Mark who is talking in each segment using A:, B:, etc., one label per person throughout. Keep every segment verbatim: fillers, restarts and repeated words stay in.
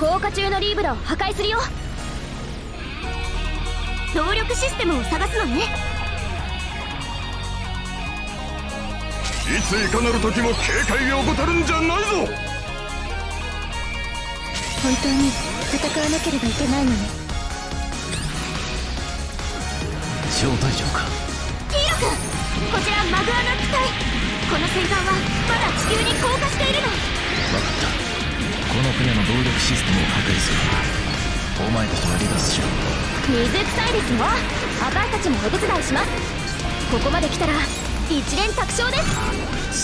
A: 降下中のリーブラを破壊するよ。動力システムを探すのね。
B: いついかなる時も警戒を怠るんじゃないぞ。
A: 本当に戦わなければいけないのね。
C: 招待状か。
A: ヒーロ君、こちらマグアナック隊。この戦艦はまだ地球に降下しているの。
C: 分かった。この船の動力システムを破壊する。お前たちは離脱しろ。
A: 水臭いですよ。私たちもお手伝いします。ここまで来たら一連卓勝です。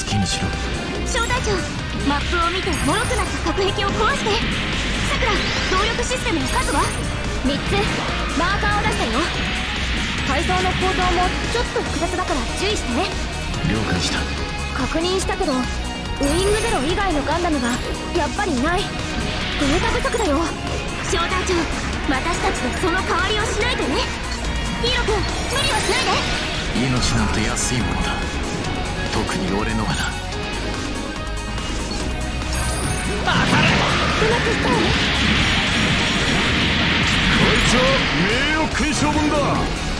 C: 好きにしろ。
A: 招待長、マップを見て脆くなった隔壁を壊して。さくら、動力システムの数はみっつ。マーカーを出したよ。階層の構造もちょっと複雑だから注意してね。
C: 了解した。
A: 確認したけどウイングゼロ以外のガンダムがやっぱりいない。データ不足だよ。招待長、私たちでその代わりをしないとね。ヒーロ君、無理はしないで。
C: 命なんて安いものだ。特に俺のはな。
A: うまくいったよね。
B: こいつは名誉勲章分だ。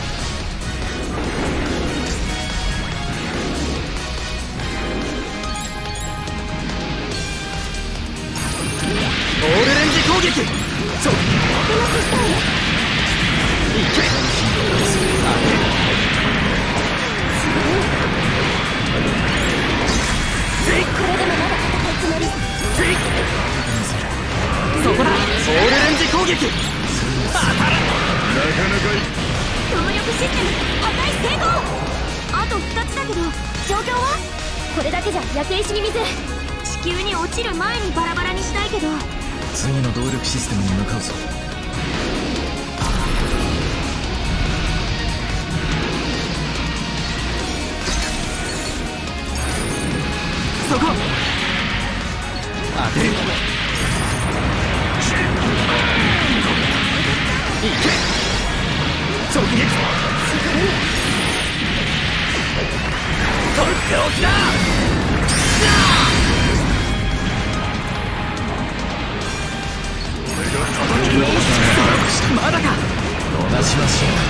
D: オールレンジ攻撃。そう、うまくいったよね。いけ。
A: これでもまだ戦いつもり。
D: そこだ。オールレンジ攻撃。当たる。なかなかいい。
A: 動力システム破壊成功。あとふたつだけど状況は。これだけじゃ焼け石に水。地球に落ちる前にバラバラにしたいけど。
C: 次の動力システムに向かうぞ。
D: そこ。当てる。いけ。直撃。とっておきだ。まだか。
C: 逃しましょう。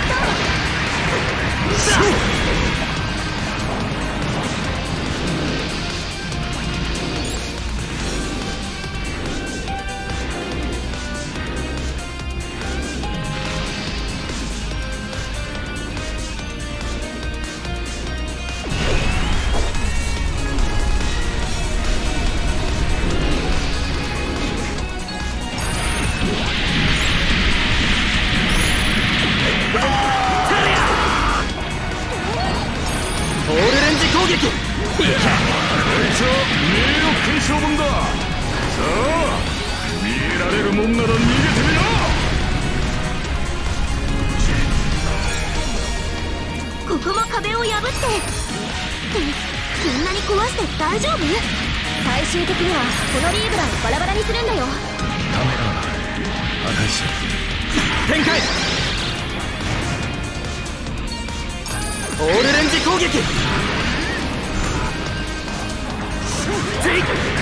A: 大丈夫？最終的にはこのリーブラをバラバラにするんだよ。
C: カメラ破壊しろ。
D: 展開。オールレンジ攻撃。ゼイ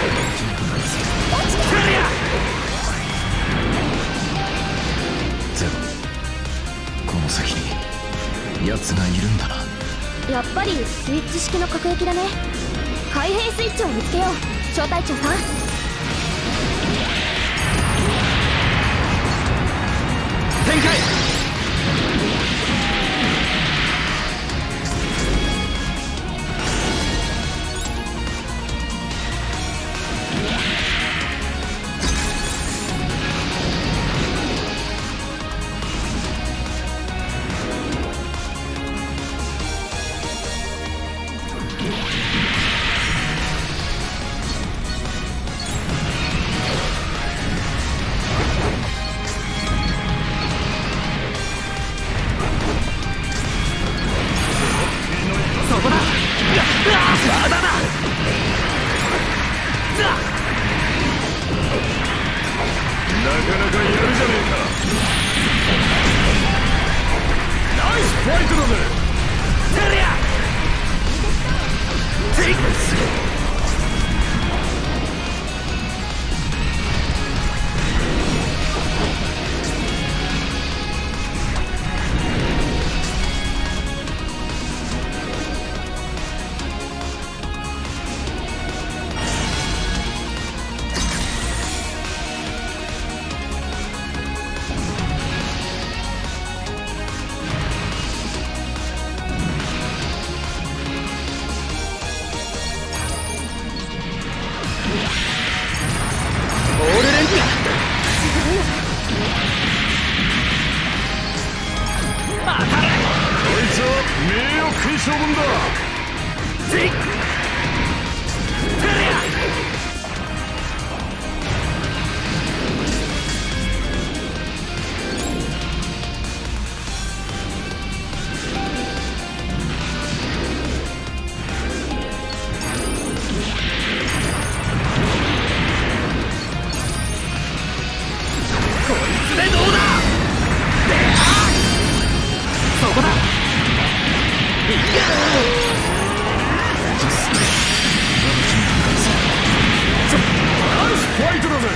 C: ゼロ。この先に奴がいるんだな。
A: やっぱりスイッチ式の各駅だね。開閉スイッチを見つけよう、招待長さん。
D: 展開。 当たる。
B: こいつは名誉勲章分だ。
D: ぜいテレア。
B: ファイトだぜ。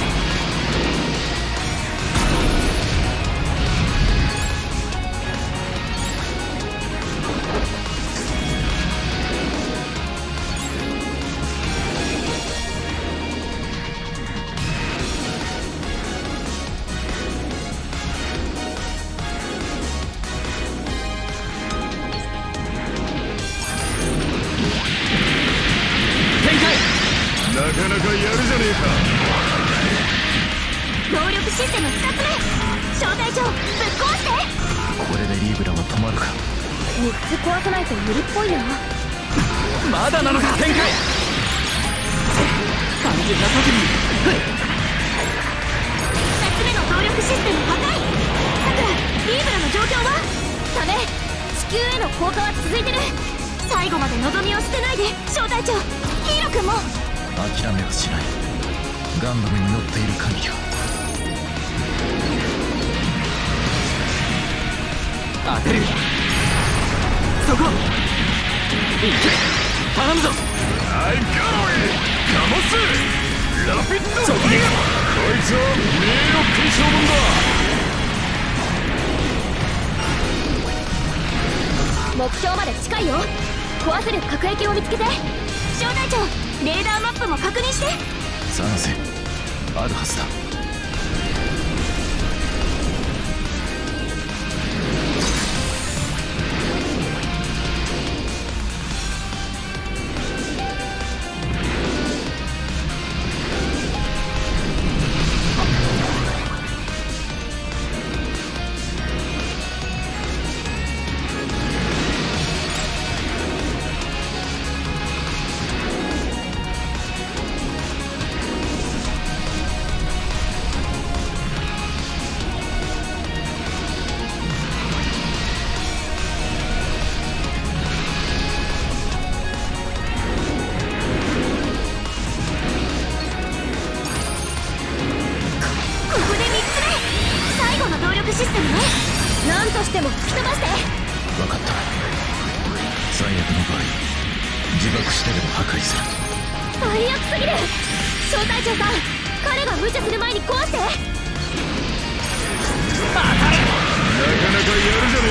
B: なかなかやるじゃねえか。
A: 動力システムふたつめ、招待状ぶっ壊して。
C: これでリーブラは止まるか。
A: みっつ壊さないと無理っぽいな。
D: まだなのか。展開。肝心な時に
A: ふたつめの動力システム破壊。さくら、リーブラの状況は？ダメ、地球への降下は続いてる。最後まで望みを捨てないで、招待長。ヒーロ君も
C: 諦めはしない。ガンダムに乗っている限りは。
D: 当てる。そこ。いけ。頼むぞ。
B: アイガロイカモスラピッドファイア。こいつは名誉勲章分だ。
A: 目標まで近いよ。壊せる核兵器を見つけて。招待長、レーダーマップも確認して。
C: 探せ。あるはずだ。
A: システムね。何としても吹き飛ばして。
C: 分かった。最悪の場合自爆してでも破壊する。
A: 最悪すぎる。招待長さん、彼が無茶する前に壊して。
B: なかなかやるじゃね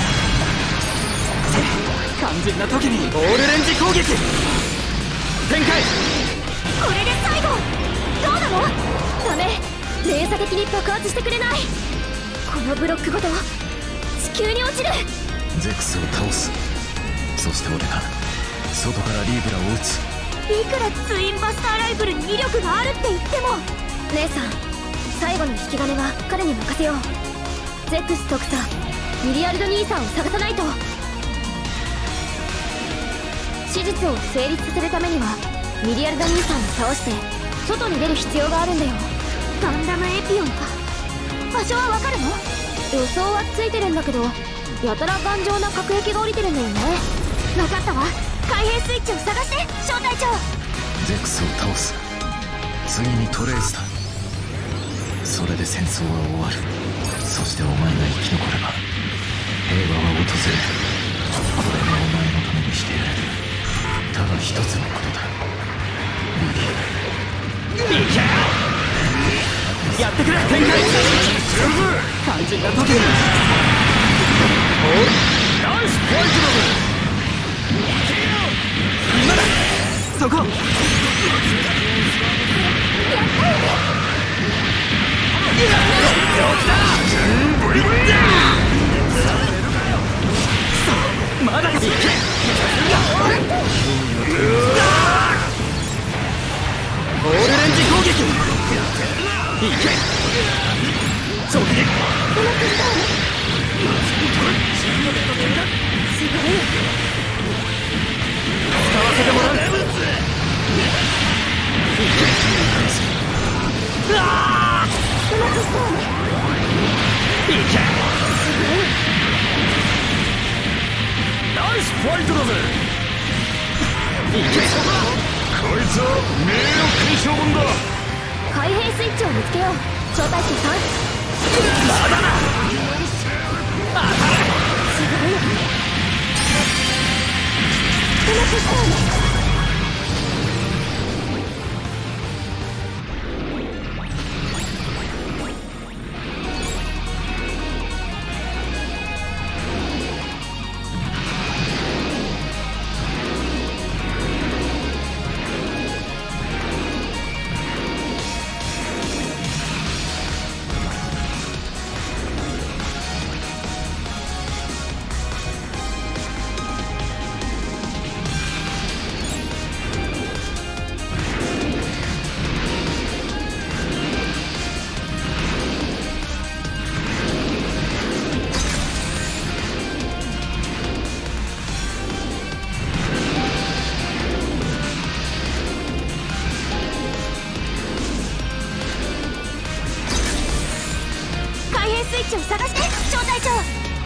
D: えか。肝心な時にオールレンジ攻撃展開。
A: これで最後。どうなの？ダメ、連鎖的に爆発してくれない。このブロックごと地球に落ちる。
C: ゼクスを倒す。そして俺が外からリーブラを撃つ。
A: いくらツインバスターライフルに威力があるって言っても。姉さん、最後の引き金は彼に任せよう。ゼックス特佐ミリアルド兄さんを探さないと。手術を成立させるためにはミリアルド兄さんを倒して外に出る必要があるんだよ。ガンダムエピオンか。場所はわかるの？予想はついてるんだけど、やたら頑丈な核兵器が降りてるんだよね。分かったわ。開閉スイッチを探して、招待長。
C: ゼクスを倒す。次にトレースだ。それで戦争は終わる。そしてお前が生き残れば平和は訪れる。これがお前のためにしてやる。ただ一つのことだ、リリー。いけやってくれ。展開。肝心な時に
B: ナイスファイトだぜ。
D: 今だ。そこ。やった
B: ーブリブリだ。
D: まだいけ。オールレンジ攻撃。いけ。 直撃。
A: うまくいったわね。すごい。
D: 使わせてもらう。うわあ、
A: うまくいったわね。
D: いけ。
A: すごい。
B: ナイスファイトだぜ。
D: いけ。
B: こいつは名誉検証本だ。
A: 開閉スイッチを見つけよう。招待長さん。
D: まだな。当たる。
A: すごい。うまくいったわね。スイッチを探して招待長。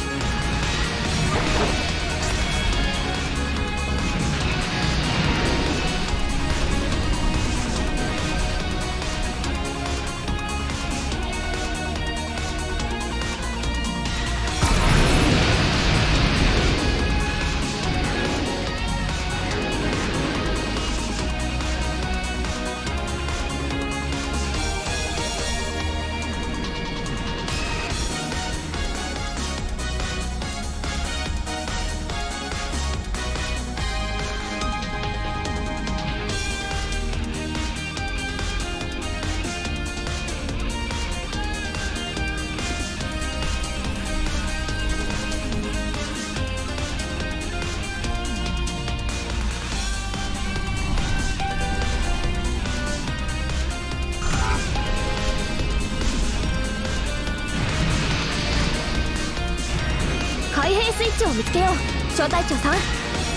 A: 開閉スイッチを見つけよう招待長さん。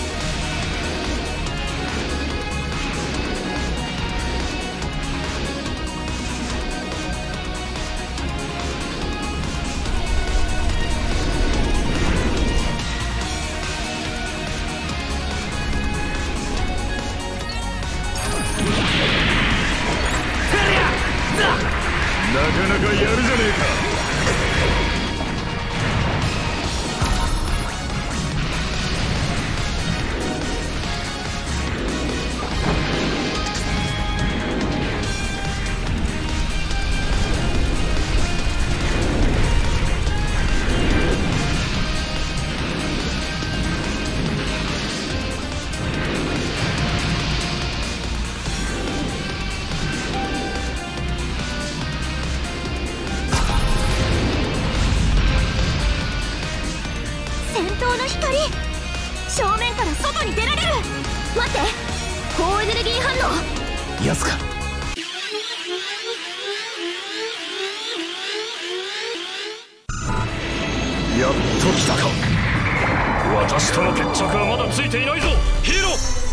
B: なかなかやるじゃねえか。
A: 正面から外に出られる。待って、高エネルギー反応。
C: やつか。
B: やっと来たか。私との決着はまだついていないぞヒーロ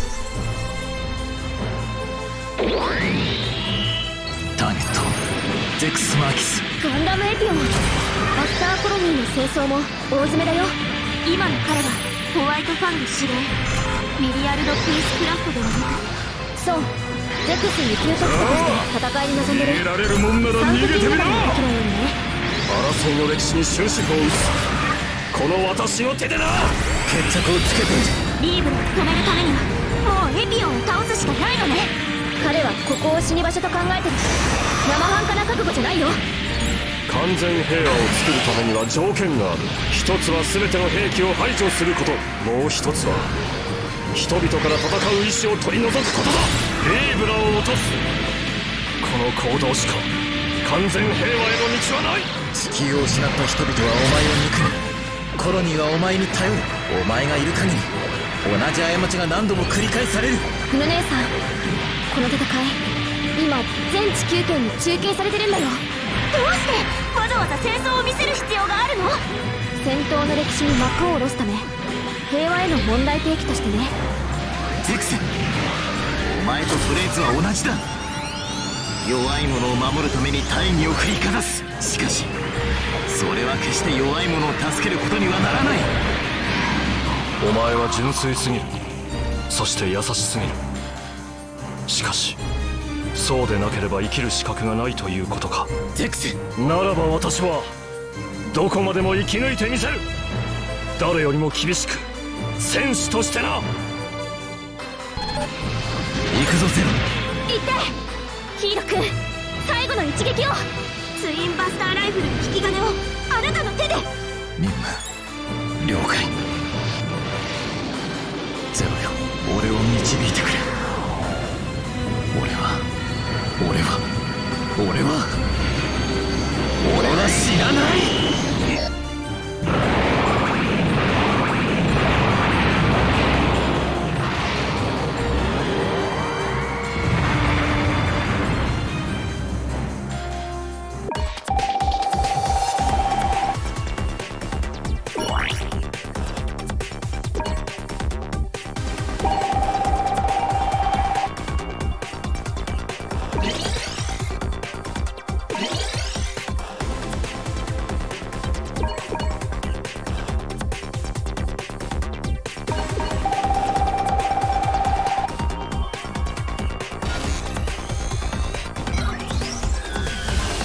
B: ー。
C: ターゲットゼクス・マーキス。
A: ガンダムエピオン。アスターコロニーの戦争も大詰めだよ。今の彼はホワイトファング司令ミリアルド・ピースクラフトではなく、そうゼクスに急特化として戦いに臨んでる。
B: 逃げられるもんなら逃げてみろ。
D: 争いの歴史に終止符を打つこの私の手でな。
C: 決着をつけて
A: リーブラを止めるためにはもうエピオンを倒すしかないのね。彼はここを死に場所と考えてる。生半可な覚悟じゃないよ。
D: 完全平和を作るためには条件がある。一つは全ての兵器を排除すること、もう一つは人々から戦う意志を取り除くことだ。リーブラを落とすこの行動しか完全平和への道はない。
C: 地球を失った人々はお前を憎む。コロニーはお前に頼る。お前がいる限り同じ過ちが何度も繰り返される。
A: フヌ姉さん、この戦い今全地球圏に中継されてるんだよ。どうしてわざわざ戦争を見せる必要があるの？戦闘の歴史に幕を下ろすため、平和への問題提起としてね。
C: ゼクス、お前とフレーズは同じだ。弱い者を守るために大義を振りかざす。しかしそれは決して弱い者を助けることにはならない。
D: お前は純粋すぎる。そして優しすぎる。しかしそうでなければ生きる資格がないということか。
C: ゼクス、
D: ならば私はどこまでも生き抜いてみせる。誰よりも厳しく、戦士としてな。
C: 行くぞゼロ。
A: 行ってヒーロー君、最後の一撃を。ツインバスターライフルの引き金をあなたの手で。
C: 任務了解。ゼロよ、俺を導いてくれ。俺は俺は俺は俺は知らない。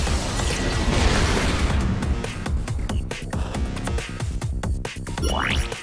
C: What?